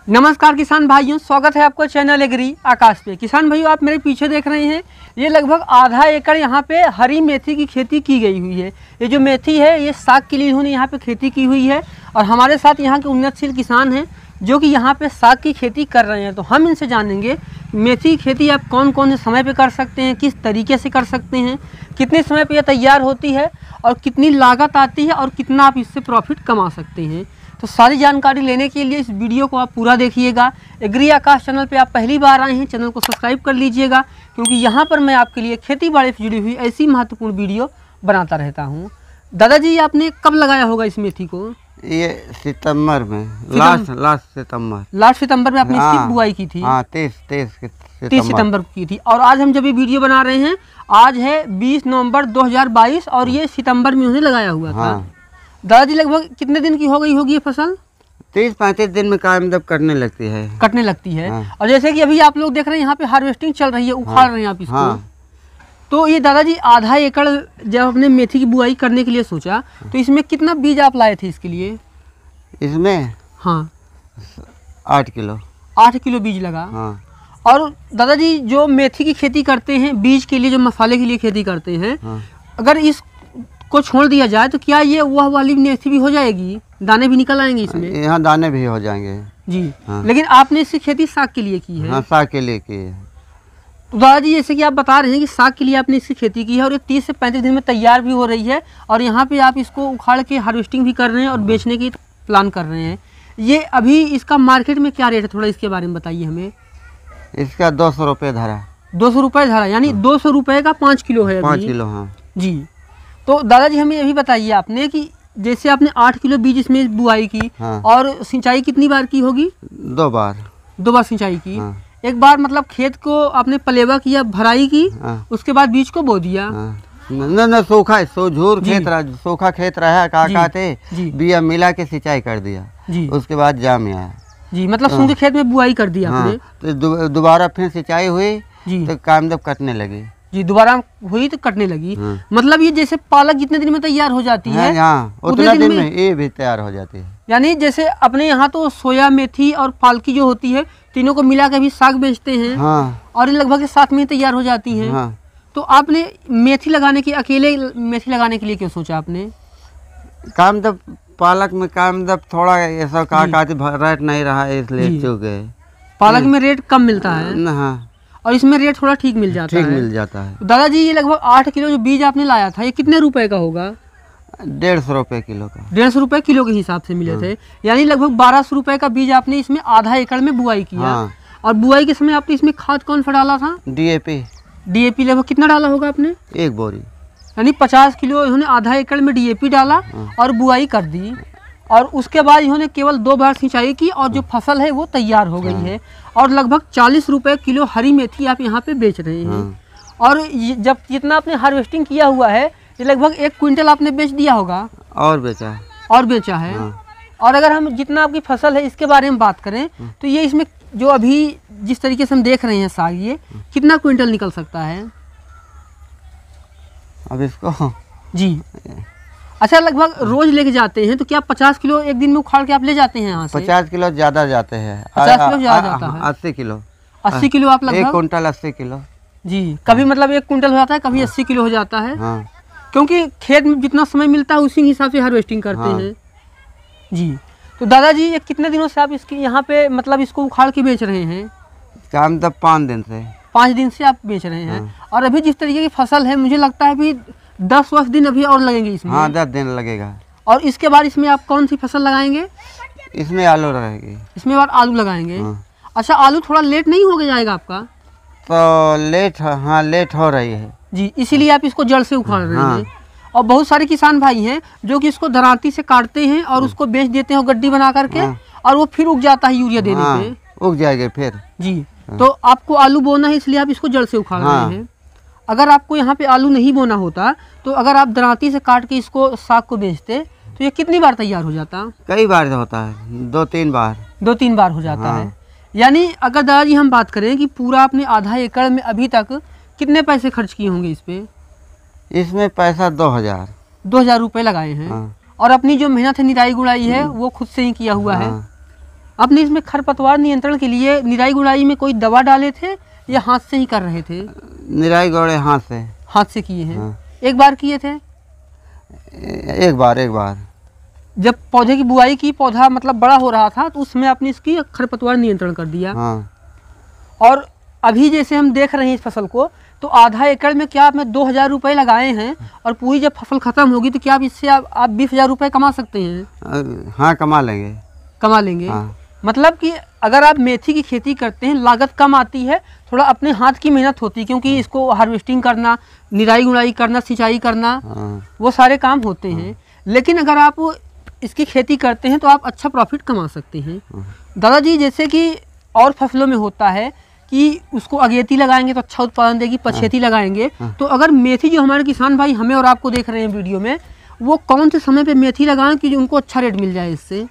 नमस्कार किसान भाइयों, स्वागत है आपका चैनल एग्री आकाश पे। किसान भाइयों, आप मेरे पीछे देख रहे हैं, ये लगभग आधा एकड़ यहाँ पे हरी मेथी की खेती की गई हुई है। ये जो मेथी है ये साग के लिए इन्होंने यहाँ पे खेती की हुई है और हमारे साथ यहाँ के उन्नतशील किसान हैं जो कि यहाँ पे साग की खेती कर रहे हैं। तो हम इनसे जानेंगे मेथी की खेती आप कौन कौन से समय पर कर सकते हैं, किस तरीके से कर सकते हैं, कितने समय पर यह तैयार होती है और कितनी लागत आती है और कितना आप इससे प्रॉफिट कमा सकते हैं। तो सारी जानकारी लेने के लिए इस वीडियो को आप पूरा देखिएगा। एग्री आकाश चैनल पे आप पहली बार आए हैं, चैनल को सब्सक्राइब कर लीजिएगा, क्योंकि यहाँ पर मैं आपके लिए खेती बाड़ी से जुड़ी हुई ऐसी महत्वपूर्ण वीडियो बनाता रहता हूँ। दादाजी, आपने कब लगाया होगा इस मेथी को? ये सितंबर में, लास्ट सितंबर में आपने इसकी बुआई की थी। हाँ, 30 सितंबर को की थी। और आज हम जब ये वीडियो बना रहे हैं, आज है 20 नवंबर 2022 और ये सितंबर में उन्हें लगाया हुआ था। दादाजी, लगभग कितने दिन की हो गई होगी ये फसल? 30-35 दिन में कामयाब कटने लगती है। हाँ। और जैसे कि अभी आप लोग देख रहे हैं यहाँ पे हार्वेस्टिंग चल रही है, उखाड़ रहे हैं आप इसको। हाँ। तो ये दादाजी, आधा एकड़ जब आपने मेथी की बुआई करने के लिए सोचा तो इसमें कितना बीज आप लाए थे इसके लिए? इसमें हाँ, 8 किलो। 8 किलो बीज लगा। हाँ। और दादाजी, जो मेथी की खेती करते हैं बीज के लिए, जो मसाले के लिए खेती करते हैं, हाँ। अगर इस को छोड़ दिया जाए तो क्या ये वह वाली मेथी भी हो जाएगी? दाने भी निकल आएंगे इसमें? यहाँ दाने भी हो जाएंगे जी। हाँ। लेकिन आपने इसकी खेती साग के लिए की है। हाँ, साग के लिए की है। तो दादाजी, जैसे कि आप बता रहे हैं कि साग के लिए आपने इसकी खेती की है और ये 30 से 35 दिन में तैयार भी हो रही है और यहाँ पे आप इसको उखाड़ के हार्वेस्टिंग भी कर रहे हैं और बेचने की प्लान कर रहे हैं। ये अभी इसका मार्केट में क्या रेट है, थोड़ा इसके बारे में बताइए हमें। इसका 200 रुपये धरा। 200 रुपये धरा, यानी 200 रुपये का 5 किलो है। 5 किलो। हाँ जी। तो दादाजी, हमें ये भी बताइए आपने कि जैसे आपने 8 किलो बीज इसमें बुआई की। हाँ। और सिंचाई कितनी बार की होगी? 2 बार। 2 बार सिंचाई की। हाँ। एक बार मतलब खेत को आपने पलेवा किया, भराई की। हाँ। उसके बाद बीज को बो दिया। हाँ। न सूखा सूखा खेत रहा कहते बिया मिला के सिंचाई कर दिया जी। उसके बाद जाम आया जी, मतलब सूखे खेत में बुआई कर दिया आपने। तो दोबारा फिर सिंचाई हुई जी, तो कामयाब कटने लगी जी। दोबारा हुई तो कटने लगी। मतलब ये जैसे पालक जितने दिन में तैयार हो जाती है, उतने दिन में ये भी तैयार हो जाती है। यानी जैसे अपने यहाँ तो सोया, मेथी और पालकी जो होती है, तीनों को मिला के भी साग बेचते हैं। हाँ। और ये लगभग साथ में तैयार हो जाती है। हाँ। तो आपने मेथी लगाने की, अकेले मेथी लगाने के लिए क्यों सोचा आपने? कामयाब पालक में कामयाब थोड़ा ऐसा रेट नहीं रहा है, इसलिए चूक गए। पालक में रेट कम मिलता है। हाँ। और इसमें रेट थोड़ा ठीक मिल जाता है। दादाजी, ये लगभग 8 किलो जो बीज आपने लाया था, ये कितने रुपए का होगा? 150 रुपये किलो का। 150 रुपये किलो के हिसाब से मिले थे। यानी लगभग 1200 रुपये का बीज आपने इसमें आधा एकड़ में बुआई किया। हाँ। और बुआई के समय आपने इसमें खाद कौन सा डाला था? डीएपी लगभग कितना डाला होगा आपने? 1 बोरी। यानी 50 किलो इन्होंने आधा एकड़ में डीएपी डाला और बुआई कर दी। और उसके बाद इन्होंने केवल 2 बार सिंचाई की और जो फसल है वो तैयार हो गई है। और लगभग 40 रुपये किलो हरी मेथी आप यहाँ पे बेच रहे हैं। और जब जितना आपने हार्वेस्टिंग किया हुआ है, ये लगभग 1 क्विंटल आपने बेच दिया होगा। और बेचा है। और अगर हम जितना आपकी फसल है इसके बारे में बात करें तो ये इसमें जो अभी जिस तरीके से हम देख रहे हैं साग, ये कितना क्विंटल निकल सकता है अब इसको? जी। अच्छा, लगभग रोज लेके जाते हैं तो क्या 50 किलो एक दिन में उखाड़ के आप ले जाते हैं यहाँ से? 50 किलो ज्यादा जाते हैं। 50 किलो ज्यादा जाता है। 80 किलो। 80 किलो आप लगभग 1 कुंटल 80 किलो जी। कभी मतलब 1 कुंटल हो जाता है, कभी 80 किलो हो जाता है। हाँ। क्योंकि खेत में जितना समय मिलता है उसी हिसाब से हार्वेस्टिंग करते हैं जी। तो दादाजी, ये कितने दिनों से आप इसकी यहाँ पे मतलब इसको उखाड़ के बेच रहे हैं? काम तब 5 दिन से। 5 दिन से आप बेच रहे हैं। और अभी जिस तरीके की फसल है, मुझे लगता है अभी 10 दिन अभी और लगेंगे इसमें। हाँ, 10 दिन लगेगा। और इसके बाद इसमें आप कौन सी फसल लगाएंगे? इसमें आलू रहेगी। इसमें बाद आलू लगाएंगे। अच्छा, आलू थोड़ा लेट नहीं हो जाएगा आपका? तो लेट हो रही है जी, इसीलिए आप इसको जड़ से उखाड़ रहे हैं। और बहुत सारे किसान भाई हैं जो कि इसको दरांती से काटते हैं और उसको बेच देते हैं गड्डी बना करके। और वो फिर उग जाता है यूरिया देने पे। उग जाएगा फिर जी। तो आपको आलू बोना है, इसलिए आप इसको जड़ से उखाड़ रहे हैं। अगर आपको यहाँ पे आलू नहीं बोना होता तो अगर आप दरांती से काट के इसको साग को बेचते तो ये कितनी बार तैयार हो जाता? कई बार होता है, 2-3 बार। 2-3 बार हो जाता है। यानी अगर दादाजी हम बात करें कि पूरा आपने आधा एकड़ में अभी तक कितने पैसे खर्च किए होंगे इस पे? इसमें पैसा 2000 रुपये लगाए हैं। और अपनी जो मेहनत है, निराई गुड़ाई है, वो खुद से ही किया हुआ है। आपने इसमें खरपतवार नियंत्रण के लिए निराई गुड़ाई में कोई दवा डाले थे या हाथ से ही कर रहे थे? निराई गुड़ाई हाथ से किए हैं। हाँ। एक बार किए थे? एक बार जब पौधे की बुआई की, पौधा मतलब बड़ा हो रहा था, तो उसमें आपने इसकी खरपतवार नियंत्रण कर दिया। हाँ। और अभी जैसे हम देख रहे हैं इस फसल को, तो आधा एकड़ में क्या आपने 2000 रुपये लगाए हैं, और पूरी जब फसल खत्म होगी तो क्या आप इससे आप 20,000 रुपये कमा सकते हैं? हाँ, कमा लेंगे। हाँ। मतलब कि अगर आप मेथी की खेती करते हैं, लागत कम आती है, थोड़ा अपने हाथ की मेहनत होती है, क्योंकि इसको हार्वेस्टिंग करना, निराई गुड़ाई करना, सिंचाई करना, वो सारे काम होते हैं। लेकिन अगर आप इसकी खेती करते हैं तो आप अच्छा प्रॉफिट कमा सकते हैं। दादाजी, जैसे कि और फसलों में होता है कि उसको अगेती लगाएंगे तो अच्छा उत्पादन देगी, पछेती लगाएंगे, तो अगर मेथी जो हमारे किसान भाई हमें और आपको देख रहे हैं वीडियो में, वो कौन से समय पे मेथी लगाएं कि उनको अच्छा रेट मिल जाए इससे?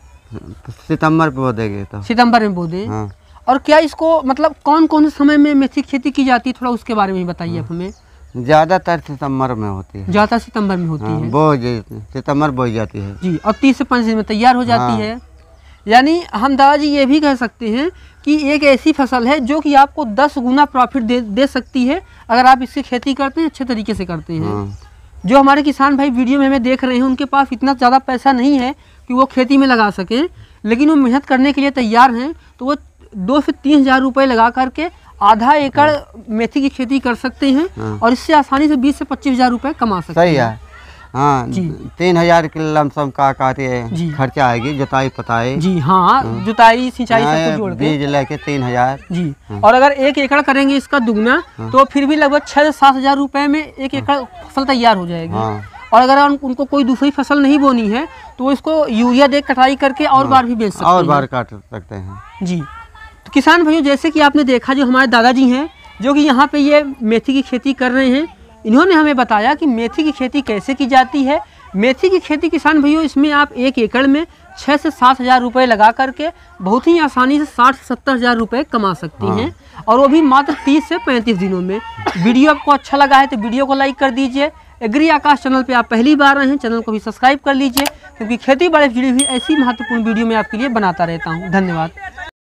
सितंबर पे बो देंगे तो सितंबर में बो दें। हाँ। और क्या इसको मतलब कौन कौन से समय में मेथी की खेती की जाती है, थोड़ा उसके बारे में बताइए आप हमें। ज़्यादातर सितंबर में होती है। ज़्यादा सितंबर में होती है। सितंबर बोई जाती है जी, और 30 से 35 दिन में तैयार हो जाती है। यानी हम दादाजी ये भी कह सकते हैं कि एक ऐसी फसल है जो कि आपको 10 गुना प्रॉफिट दे सकती है अगर आप इसकी खेती करते हैं, अच्छे तरीके से करते हैं। जो हमारे किसान भाई वीडियो में हमें देख रहे हैं, उनके पास इतना ज़्यादा पैसा नहीं है कि वो खेती में लगा सकें, लेकिन वो मेहनत करने के लिए तैयार हैं, तो वो 2 से 3 हज़ार रुपये लगा करके आधा एकड़ मेथी की खेती कर सकते हैं, और इससे आसानी से 20 से 25 हज़ार रुपये कमा सकते हैं। सही है। हाँ, 3000 के लमसम का खर्चा आएगी, जुताई पताई। जी हाँ, जुताई सिंचाई सब कुछ जोड़ के बीज लेके 3000 जी। और अगर 1 एकड़ करेंगे इसका दुगना, तो फिर भी लगभग 6 से 7 हज़ार रुपये में 1 एकड़ फसल तैयार हो जाएगी। और अगर उनको कोई दूसरी फसल नहीं बोनी है तो वो इसको यूरिया दे कटाई करके और बार भी बेच सकते हैं, और बार काट सकते हैं। जी। तो किसान भाइयों, जैसे कि आपने देखा, जो हमारे दादाजी हैं जो कि यहाँ पे ये मेथी की खेती कर रहे हैं, इन्होंने हमें बताया कि मेथी की खेती कैसे की जाती है। मेथी की खेती किसान भाइयों, इसमें आप 1 एकड़ में 6 से 7 हज़ार रुपये लगा करके बहुत ही आसानी से 60 से 70 हज़ार रुपये कमा सकती हैं, और वो भी मात्र 30 से 35 दिनों में। वीडियो आपको अच्छा लगा है तो वीडियो को लाइक कर दीजिए। एग्री आकाश चैनल पे आप पहली बार आए हैं, चैनल को भी सब्सक्राइब कर लीजिए, क्योंकि खेती बाड़ी से जुड़ी हुई ऐसी महत्वपूर्ण वीडियो मैं आपके लिए बनाता रहता हूँ। धन्यवाद।